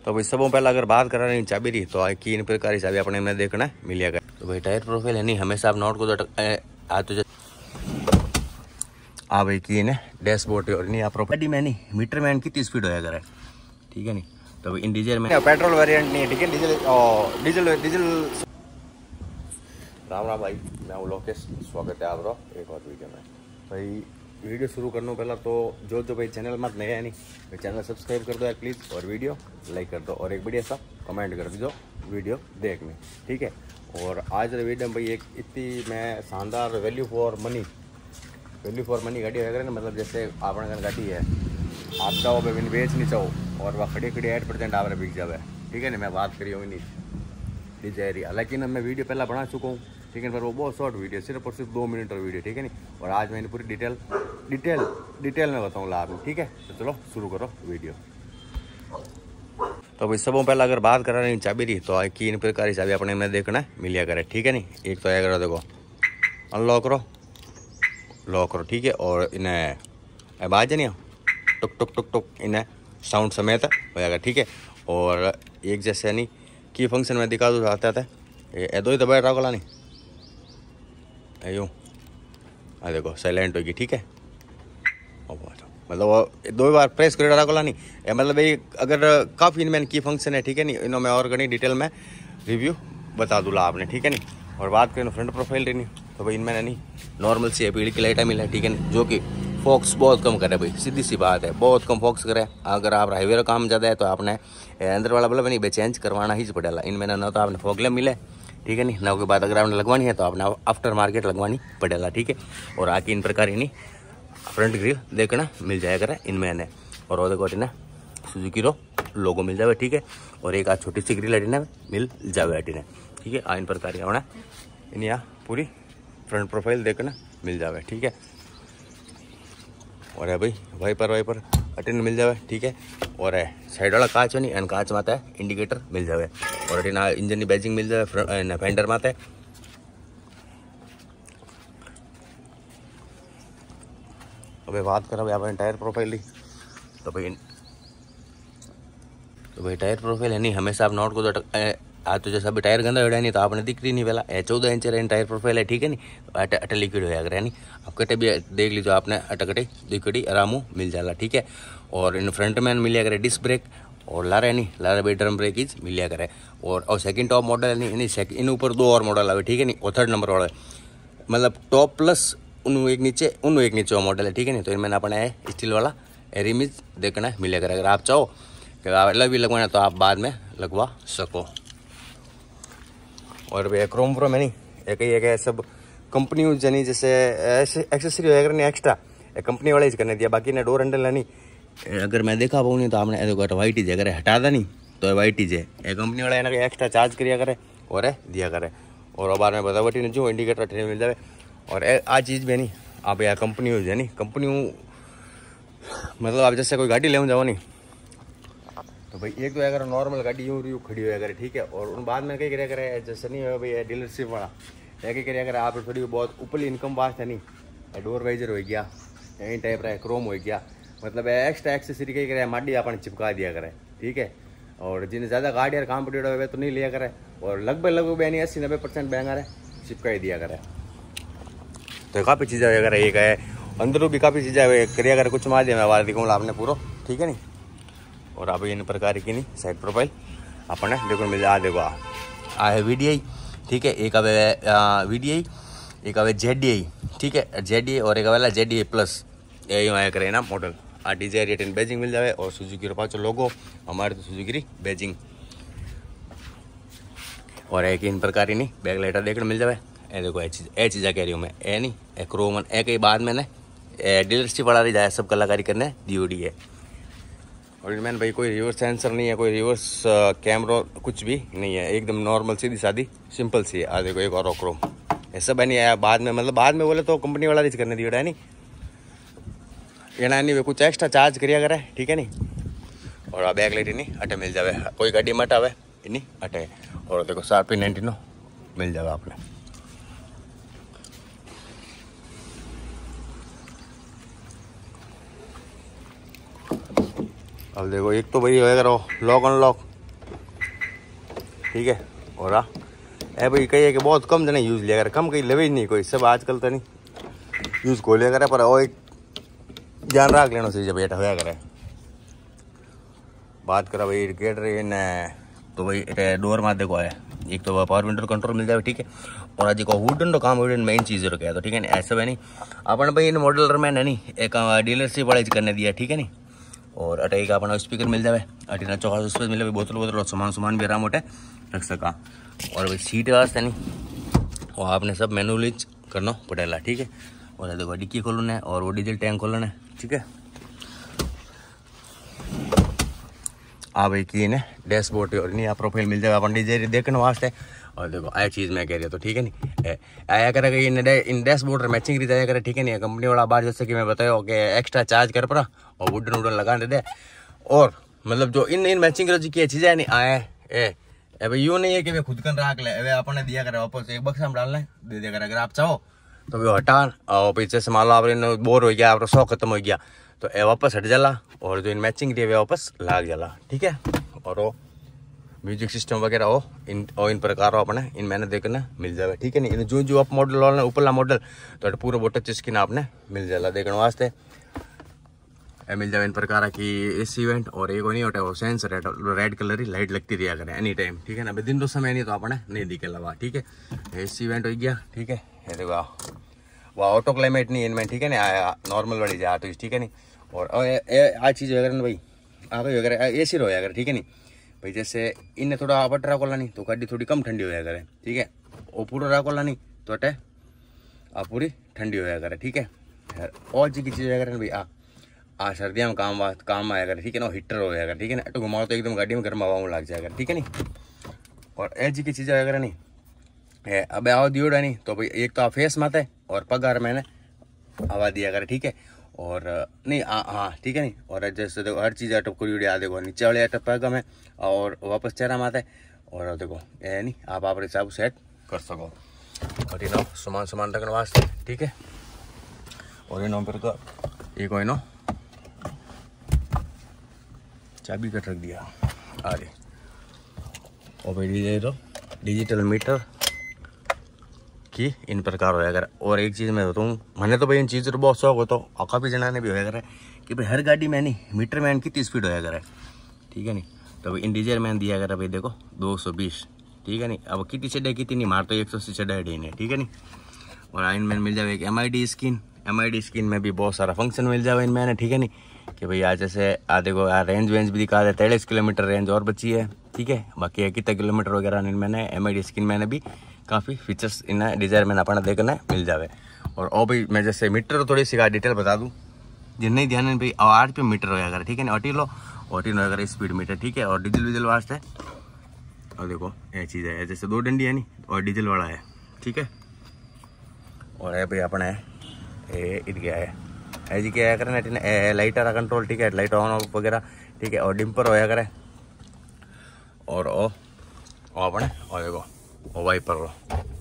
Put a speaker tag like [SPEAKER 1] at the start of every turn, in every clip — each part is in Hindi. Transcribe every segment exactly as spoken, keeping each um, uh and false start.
[SPEAKER 1] तो भाई सबों पहले अगर बात करा रही चाबी रही तो की इन प्रकार की चाबी अपने में देखना मिलिया कर। तो भाई टायर प्रोफाइल है नहीं हमेशा आप नोट को तो आ तो आ भाई की ने डैशबोर्ड और नहीं आप प्रॉपर्टी में नहीं मीटर में कितनी स्पीड होया करे ठीक है नहीं। तो भाई इन डीजल में पेट्रोल वेरिएंट नहीं है ठीक है diesel diesel diesel. Ram Ram भाई मैं हूँ लोकेश स्वागत है आप एक और वीडियो में। भाई वीडियो शुरू करने पहला तो जो जो भाई चैनल मत नया है नहीं भाई चैनल सब्सक्राइब कर दो यार प्लीज़ और वीडियो लाइक कर दो और एक बढ़िया सा कमेंट कर दीजिए वीडियो देखने ठीक है। और आज वीडियो में भाई एक इतनी मैं शानदार value for money value for money गाड़ी वगैरह ना मतलब जैसे आपने अगर गाड़ी है आप चाहो भाई मैंने बेच नहीं चाहो और वह खड़ी खड़ी एट परसेंट आप बिक जाए ठीक है ना। मैं बात करी हुई नहीं डिजायरी हालांकि ना मैं वीडियो पहला बना चुका हूँ ठीक है पर वो बहुत शॉर्ट वीडियो सिर्फ और सिर्फ दो मिनट और वीडियो ठीक है नहीं। और आज मैंने पूरी डिटेल डिटेल डिटेल में बताऊँगा आपको ठीक है। तो चलो शुरू करो वीडियो। तो भाई सबों पहले अगर बात करा रही चाबी रही तो की इन प्रकार की चाबी अपने में देखना मिलिया करे ठीक है नहीं। एक तो अगर देखो अनलॉक करो लॉक करो ठीक है और इन्हें अब आ जाए टुक टुक टुक टुक इन्हें साउंड समेत होगा ठीक है। और एक जैसे नहीं की फंक्शन में दिखा दो आता था ये दो ही तो बैठ रहा नहीं यूँ आ देखो साइलेंट होगी ठीक है। मतलब वो दो बार प्रेस कर रहा नहीं मतलब भाई अगर काफ़ी इनमें की फंक्शन है ठीक है नहीं इन्हों में और घनी डिटेल में रिव्यू बता दूँगा आपने ठीक है नहीं। और बात करें फ्रंट प्रोफाइल नहीं तो भाई इनमें नहीं नॉर्मल सी पीढ़ी की लाइटें मिले ठीक है नहीं जो कि फोक्स बहुत कम करे भाई सीधी सी बात है बहुत कम फोक्स करे। अगर आप हाईवे का काम ज़्यादा है तो आपने अंदर वाला बल्ब नहीं भाई चेंज करवाना ही पड़ेगा इनमें ना तो आपने फॉग लैम्प मिले ठीक है नहीं ना के बाद अगर आपने लगवानी है तो आपने आफ्टर मार्केट लगवानी पड़ेगा ठीक है। और आके इन प्रकार ही नहीं फ्रंट ग्रिल देखना मिल जाया करे इनमें ने और वो देखो ना सुजुकी रो लोगो मिल जाए ठीक है। और एक आज छोटी सी ग्रिल अटीने मिल जाए अटीने ठीक है। आ इन प्रकार होना इन यहाँ पूरी फ्रंट प्रोफाइल देखना मिल जाए ठीक है। और है भाई वाइपर वाइपर अटीन मिल जाए ठीक है। और है साइड वाला कांच नहीं एन कांच माता है इंडिकेटर मिल जाए और अटीन इंजन की बैजिंग मिल जाए फेंडर माता है। अब बात करा भाई आपने टायर प्रोफाइल ली तो भाई तो भाई टायर प्रोफाइल है नहीं हमेशा आप नोट को तो आज तो जैसा अभी टायर गंदा हो नहीं तो आपने दिख रही नहीं पहला चौदह इंच रहे टायर प्रोफाइल है ठीक है नहीं अट अट लिक्विड होया करे नहीं आप कटे भी देख लीजिए आपने अटकटे दिखड़ी आरामू मिल जाला ठीक है। और इन फ्रंट में मिलिया करे डिस्क ब्रेक और लारे नहीं लारे भाई ड्रम ब्रेक इज मिलिया करे। और और सेकंड टॉप मॉडल है नहीं नहीं इन ऊपर दो और मॉडल आवे ठीक है नहीं और थर्ड नंबर वाला मतलब टॉप प्लस उन एक नीचे उन एक नीचे मॉडल है ठीक है नहीं। तो इनमें अपने स्टील वाला एरिमिज देखना मिलिया करे। अगर आप चाहो कि अलग भी लगवाना तो आप बाद में लगवा सको। और भाई क्रोम प्रो में नहीं एक ही एक सब कंपनी यानी जैसे एक्सेसरी वगैरह नहीं एक्स्ट्रा कंपनी वाले ही करने दिया बाकी ने डोर हैंडल नहीं अगर मैं देखा पाऊँ नहीं तो आपने देखो वाइट ही अगर हटा दा नहीं तो वाइट ही है कंपनी वाला है ना एक्स्ट्रा चार्ज करिया करे और दिया करे। और बार में बतावटी ने जो इंडिकेटर ट्रेन मिल जाए। और आ चीज़ भी नहीं आप यार कंपनी हो जाए नहीं कंपनी मतलब आप जैसे कोई गाड़ी ले जाओ नहीं तो भाई एक तो अगर नॉर्मल गाड़ी यूँ यूँ खड़ी हुआ करे ठीक है। और उन बाद में कहीं करिया करे जैसे नहीं हो भाई डीलरशिप वाला कहीं करिया करे आप थोड़ी बहुत ऊपरली इनकम वास्ट है नहीं डोर वाइजर हो गया यही टाइप रहा क्रोम हो गया मतलब एक्स्ट्रा एक्सेसरी कहीं करे माडी आपने चिपका दिया करे ठीक है। और जिन्हें ज़्यादा गाड़ी यार काम पड़े हुए तो नहीं लिया करे और लगभग लगभग यानी अस्सी नब्बे परसेंट महंगा रहे चिपका ही दिया करे। तो काफ़ी चीज़ें वगैरह एक है अंदरों भी काफ़ी चीज़ें करिया करे कुछ मार दिया मैं वाला दिखाऊंगा आपने पूरा ठीक है नहीं। और अब इन प्रकार की नहीं साइड प्रोफाइल अपने देखो मिल जाए देखो आ है वी डी आई ठीक है एक अवे वी डी आई एक अवे जेड डी आई ठीक है जेड डी आई और एक अवेला जेड डी आई प्लस यही आया करे ना मॉडल आ डिजायर एटीन बेजिंग मिल जाए और सुजुकी रो पाचो लोगो हमारे तो सुजुकी बेजिंग। और एक इन प्रकार ही नहीं बैक लाइटर देखने मिल जाए ए देखो ए चीज़ ए चीज़ा कह रही हूँ मैं ए नहीं ए क्रोमन ए कई बाद में ना डीलरशिप वाला जाए सब कलाकारी करने डी ओ डी है। और इनमें भाई कोई रिवर्स सेंसर नहीं है कोई रिवर्स कैमरा कुछ भी नहीं है एकदम नॉर्मल सीधी सादी सिंपल सी है। आ देखो एक और क्रोम ये सब है नहीं आया बाद में मतलब बाद में बोले तो कंपनी वाला रिच करने दिया है नहीं ये ना नहीं कुछ एक्स्ट्रा चार्ज करिया करे ठीक है नहीं। और बैक लाइट नहीं अटे मिल जाए कोई गाड़ी में अटावे नहीं अटे। और देखो शार्पी नाइनटी नो मिल जाए आपने। अब देखो एक तो भाई अगर लॉक अनलॉक ठीक है। और आ ए भाई कही है कि बहुत कम जने यूज़ लिया करे, कम कहीं लेवे ही नहीं कोई, सब आजकल तो नहीं यूज़ को लिया करे, पर वो एक ध्यान रख लेना चाहिए जब बेटा होया करे। बात करा भाई गेट रही ने तो भाई डोर में देखो है एक तो पावर विंडो कंट्रोल मिल जाए, ठीक है। और आज को वुडन तो काम वुडन मेन चीज़ रखा है, तो ठीक है ना, ऐसा है नहीं अपन भाई इन मॉडल में नहीं एक डीलरशिप वाले करने दिया, ठीक है नहीं। और अटे का अपना स्पीकर मिल जाए, अटे ना चौका उस पर मिले बोतल बोतल और सामान सामान भी आराम होटे रख सका। और भाई सीट वास्ते नहीं वो आपने सब मैनुअली करना पड़ेगा, ठीक है। और देखो डिक्की खोलना है और वो डीजल टैंक खोलना है, ठीक है। आ भाई की ने डैशबोर्ड और नहीं प्रोफाइल मिल जाए अपन डीजल देखने वास्ते। और देखो आया चीज़ मैं कह रही तो ठीक है नहीं आया करेगा इन इन डैशबोर्ड मैचिंग रीत आया करे, ठीक है नहीं। कंपनी वाला बात जैसे कि मैं बताया कि एक्स्ट्रा चार्ज कर पड़ा और वुडन वुडन लगा दे, और मतलब जो इन इन मैचिंग की चीज़ें नहीं आया ए ए भाई यूँ नहीं है कि वे खुद कर रख ले, वे अपने दिया करे वापस एक बक्सा में डालना है दे दिया करे। अगर आप चाहो तो वे हटा और पीछे से मान लो आप इन बोर हो गया, आप शौक खत्म हो गया तो ये वापस हट जाला और जो इन मैचिंग वे वापस लाग जाला, ठीक है। और वो म्यूजिक सिस्टम वगैरह हो इन और इन प्रकार अपने इन मैंने देखना मिल जाए, ठीक है नहीं। इन जो जो आप मॉडल वाला ऊपरला मॉडल तो पूरा वो टच स्क्रीन आपने मिल जाला देखने वास्ते मिल जाए इन प्रकार की एसी इवेंट। और एक नहीं होता वो सेंसर रेड रेड कलर की लाइट लगती रहा करे एनी टाइम, ठीक है ना। दिन तो समय नहीं तो अपने नहीं दिखे लगा, ठीक है। एसी इवेंट हो गया, ठीक है। ये देखो वह ऑटो क्लाइमेट नहीं इनमें, ठीक है ना, नॉर्मल वाली जा तो ठीक है नहीं। और आ चीज़ वगैरह भाई आ भाई वगैरह ए सी रहा करे, ठीक है नहीं भाई। जैसे इन्हें थोड़ा बट राकोला नहीं तो गाड़ी थोड़ी कम ठंडी होया करे, ठीक है। वो पूरा राकोला नहीं तो अटे आ पूरी ठंडी होया करे, ठीक है। और जी की चीज़ वगैरह भाई आ आ सर्दियों में काम काम आया करे, ठीक है ना। हीटर हो जाएगा, ठीक है ना। तो घुमाओ तो एकदम गाड़ी में गर्म हवा लग जाएगा, ठीक है नहीं। और ए जी की चीज़ें वगैरह नहीं है अब आओ दियोड़ा नहीं तो भाई एक तो आ फेस माता है और पगार मैंने हवा दिया करे, ठीक है। और नहीं हाँ ठीक है नहीं। और जैसे देखो हर चीज़ अटप करी आ देखो नीचे वाले अटप पैगा में और वापस चेहरा माता है। और देखो ये नहीं आप आप हिसाब सेट कर सको। और इनो सामान सामान रखने वास्ते, ठीक है। और इनो फिर तो एक इनो चाबी कट रख दिया अरे। और भाई ये तो डिजिटल मीटर की इन प्रकार होया करे। और एक चीज़ मैं बताऊँ मैंने तो भाई इन चीज़ों बहुत शौक होता हूँ और काफ़ी जना ने भी होया करे कि भाई हर गाड़ी में नहीं मीटर मैन कितनी स्पीड होया करे, ठीक है नहीं। तो भाई इन डीजल मैन दिया करे भाई देखो दो सौ बीस, ठीक है नहीं। अब कितनी चढ़ाई कितनी नहीं मार तो एक सौ अस्सी चढ़ाई नहीं, ठीक है नहीं। और इन मैन मिल जाए एक M I D screen, M I D screen में भी बहुत सारा फंक्शन मिल जाए इन मैंने, ठीक है नहीं। कि भाई आज जैसे आ देखो यार रेंज वेंज भी दिखा दे तेईस किलोमीटर रेंज और बची है, ठीक है। बाकी कितना किलोमीटर वगैरह इन मैंने एम आई डी स्क्रीन मैंने भी काफ़ी फीचर्स इन डिजायर में अपना देखना मिल जाए। और ओ भाई मैं जैसे मीटर थोड़ी सी डिटेल बता दूँ जिन नहीं ध्यान है भाई आर पे मीटर वगैरह, ठीक है ना। ऑटी लो ऑटी वगैरह स्पीड मीटर, ठीक है। और डीजल विजल वास्ते और देखो ये चीज़ है जैसे दो डंडी है नहीं और डीजल वाला है, ठीक है। और है भाई अपना है इत गया है है जी क्या करें ना लाइट आ कंट्रोल, ठीक है। लाइट ऑन ऑफ वगैरह, ठीक है। और डिम्पर होया करे और ओ अपने और देखो ओ वाइपर लो,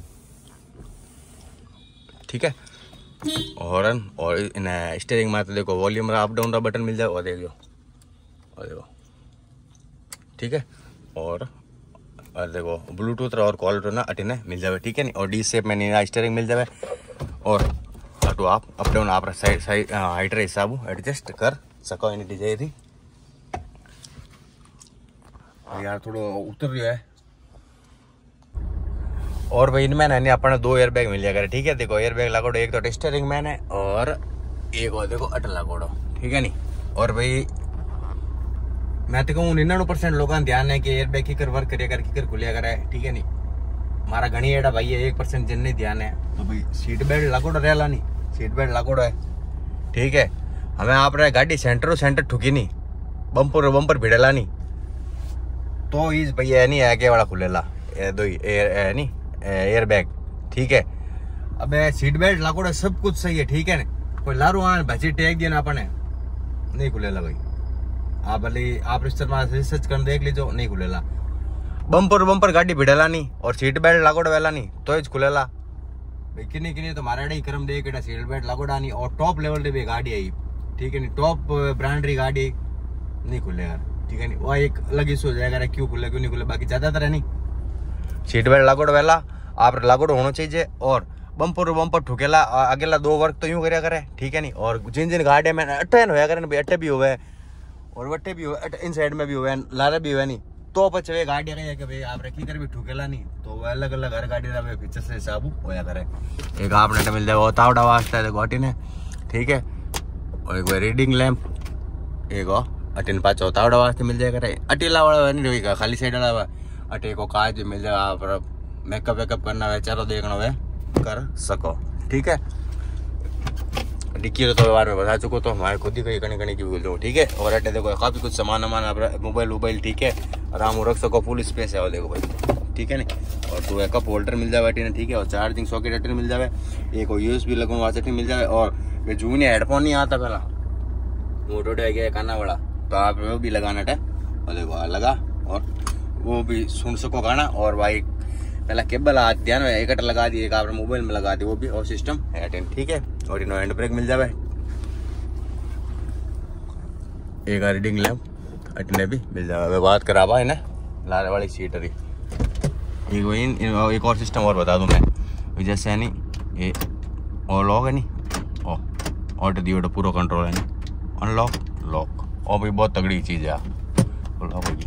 [SPEAKER 1] ठीक है। और और इन स्टीयरिंग में तो देखो वॉल्यूम अप डाउन का बटन मिल जाए और देखो और देखो, ठीक है। और और देखो ब्लूटूथ और कॉल ना अटिने मिल जाए, ठीक है नहीं। और डी शेप में नहीं स्टीयरिंग मिल जाए और तो आप अप डाउन आप साइड साइड हाइट हिसाब एडजस्ट कर सको इन डिजाइन थी यार थोड़ा उतर रहा है। और भाई इनमें ना अपने दो एयर बैग मिल जाएगा, ठीक है। देखो एयर बैग लागोड़ो एक तो स्टीयरिंग मैन है और एक और देखो अटल लागोड़ो, ठीक है नहीं। और भाई मैं तो कहूँ निन्यानवे परसेंट लोगों का ध्यान है कि एयर बैग किकर वर्क करिए कर किकर खुलिया करे, ठीक है नहीं। हमारा घनी एड़ा भाई है एक परसेंट जिन नहीं ध्यान है तो भाई सीट बेल्ट लागोड़ो रहेला नहीं, सीट बेल्ट लागोड़ो है, ठीक है। हमें आप रहे गाड़ी सेंटर सेंटर ठुकी नहीं बम्पर बम्पर भिड़ेला नहीं तो इस भैया नहीं आगे वाला खुलेला दो ही एयर नहीं एयर बैग, ठीक है। अब सीट बेल्ट लागोड़ा सब कुछ सही है, ठीक है ना। कोई लारू आन भजी टेक दिया ना अपने नहीं खुलेला भाई। आप भले आप रिसर्च कर देख लीजिए नहीं खुलेला। बम्पर बम्पर गाड़ी भिड़ेला नहीं और सीट बेल्ट लागोड़ा वेला नहीं तो इस खुलेला भाई। किन्नी किन्नी तो मारा ही क्रम दे के सीट बेल्ट लागोड़ा नहीं। और टॉप लेवल भी गाड़ी आई, ठीक है नहीं। टॉप ब्रांड री गाड़ी नहीं खुले यार, ठीक है नहीं। वह एक अलग इशू हो जाएगा क्यों खुले क्यों नहीं खुले, बाकी ज्यादातर है नहीं सीट बेल्ट लागोड़ वेला आप लागोड़ होना चाहिए और बम्पर बम्पर ठुकेला अगेला दो वर्क तो यूं करिया करे, ठीक है नहीं। और जिन जिन गाड़िया में अट्ठे होया करे भाई, अट्ठे भी हुए और वट्टे भी हुए, इन साइड में भी हुए, लारे भी हुए नहीं, तो पचे गाड़िया कही कि भाई आप रखी कर भी ठुकेला नहीं, तो वो अलग अलग हर गाड़ी का पीछे से हिसाब होया करे। एक आपने मिल जाए तावड़ा वास्ता है गोटी ने, ठीक है। और एक रीडिंग लैंप, एक अटिन पाचो तावड़ा वास्ते मिल जाएगा। अटीला वाला नहीं रहेगा, खाली साइड वाला अटे को काज मिल जाए, आप मेकअप वेकअप करना है, चारों देखना है कर सको, ठीक है। डिक्की तो बार में बता चुको, तो हमारे खुद ही कहीं कहीं कहीं की बोल दो, ठीक है। और अटे देखो काफी कुछ सामान वामान, मोबाइल वोबाइल, ठीक है, आराम रख सको, फुल स्पेस है वो देखो भाई, ठीक है नहीं। और तो कप होल्डर मिल जाए अटी ने, ठीक है। और चार्जिंग सॉकेट अटी मिल जाए, एक यूएसबी लगवा वास्ते मिल जाए। और जूनियर हेडफोन नहीं आता पहला मोटो डे गया काना वाला, तो आप वो भी लगाना है और देखो लगा, और वो भी सुन सको गाना। और भाई पहला केबल हाथ ध्यान में एक लगा दी, एक आपने मोबाइल में लगा दी, वो भी और सिस्टम है टेन, ठीक है। और इनो हैंड ब्रेक मिल जाए, एक रीडिंग लैंप अटने भी मिल जाए। बात करावा है ना लारे वाली सीट रही एक, इन, इन, एक और सिस्टम और बता दूं मैं, जैसे है नहीं ये और लॉक है नहीं, ओ ऑटो दी पूरा कंट्रोल है नहीं, अनलॉक लॉक, और भी बहुत तगड़ी चीज़ है लॉक होगी।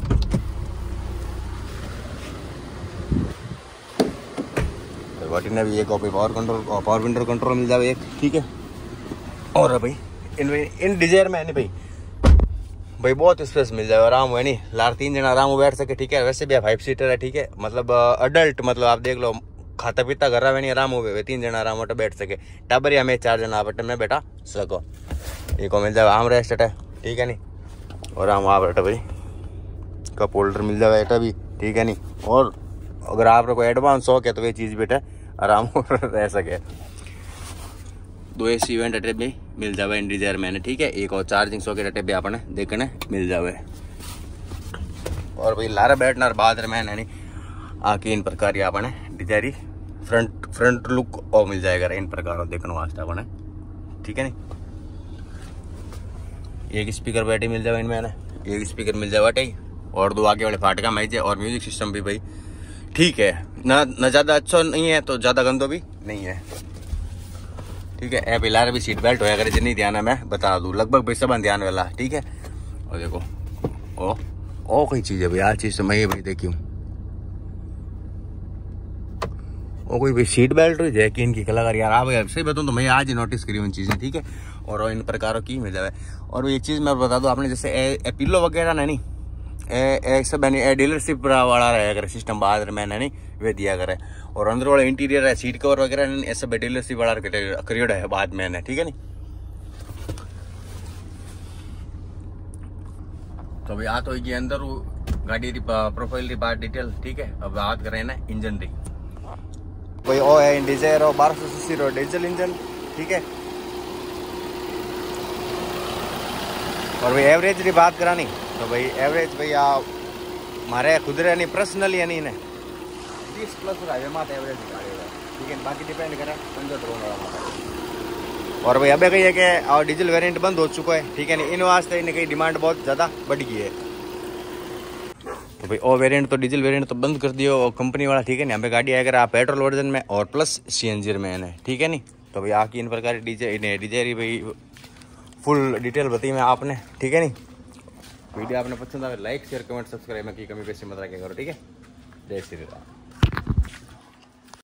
[SPEAKER 1] गाड़ी ने भी एक copy power control, power window control मिल जाए एक, ठीक है। और भाई इन इन डिजायर में है नहीं भाई भाई बहुत स्पेस मिल जाए, आराम है नहीं, लार तीन जन आराम बैठ सके, ठीक है। वैसे भी फाइव सीटर है, ठीक है, मतलब अडल्ट, मतलब आप देख लो खाता पीता घर में नहीं आराम हो गए, तीन जन आराम बैठ सके, टाबर हमें चार जन आप में बैठा सको। एक को मिल जाए आम रेस्ट है, ठीक है नहीं। और आम आप भाई कप होल्डर मिल जाए एटा भी, ठीक है नहीं। और अगर आप कोई एडवांस हो क्या तो ये चीज़ बेटा आराम रह सके। दो ए सी इवेंट अटे भी मिल जाए इन डिजायर में, ठीक है। एक और चार्जिंग सॉकेट अटे भी आपने देखने मिल जाए। और भाई लारा बैठना बाद में नहीं आके इन प्रकार आपने डिजायरी फ्रंट फ्रंट लुक और मिल जाएगा इन प्रकार देखने वास्ते अपने, ठीक है नहीं। एक स्पीकर बैटरी मिल जाए इनमें, एक स्पीकर मिल जाए बैटरी, और दो आगे वाले फाटका मैच है। और म्यूजिक सिस्टम भी भाई ठीक है ना, न ज़्यादा अच्छा नहीं है तो ज़्यादा गंदो भी नहीं है, ठीक है। ए पिलार भी सीट बेल्ट होया करे जितनी ध्यान है मैं बता दूँ, लगभग भाई सब ध्यान वाला, ठीक है। और देखो ओ ओ कोई चीज़ है भाई, आज चीज़ तो मैं ये भाई देखी हूँ, वो कोई भी सीट बेल्ट हुई है कि इनकी कलाकारी यार, आप सही बताऊँ तो मैं आज ही नोटिस करी उन चीज़ें, ठीक है। और इन प्रकारों की मिल जाए। और एक चीज़ मैं बता दूँ आपने, जैसे ए, ए पिल्लो वगैरह ना नहीं ए, ए सब ए डीलरशिप वाला रहे अगर सिस्टम बाद में नहीं वे दिया करे। और अंदर वाला इंटीरियर है, सीट कवर वगैरह ये सब डीलरशिप वाला करियर है बाद में, ठीक है नहीं। तो भाई आ तो ये अंदर गाड़ी की प्रोफाइल की बात डिटेल, ठीक है। अब बात करें ना इंजन की भाई, ओ है डिजायर बारह सौ सीसी रो डीजल इंजन, ठीक है। और भाई एवरेज की बात करानी तो भाई एवरेज भाई आप हमारे खुद रहे नहीं पर्सनली है नहीं ने बीस प्लस हाईवे मात एवरेज गाड़ी है, ठीक है। बाकी डिपेंड करे पंजहत्तर होना। और भाई अबे कही है कि डीजल वेरिएंट बंद हो चुका है, ठीक है नहीं, इन वास्ते इनकी डिमांड बहुत ज़्यादा बढ़ गई है। तो भाई ओ वेरिएंट तो डीजल वेरिएंट तो बंद कर दियो कंपनी वाला, ठीक है नहीं। हमें गाड़ी अगर आप पेट्रोल वर्जन में और प्लस सीएनजी में है, ठीक है नहीं। तो भाई आके इन प्रकार डीजे डीजे भाई फुल डिटेल बताई मैं आपने, ठीक है नहीं। वीडियो आपने पसंद आए लाइक शेयर कमेंट सब्सक्राइब में की कमी पेशी मत रखे करो, ठीक है। जय श्री राम।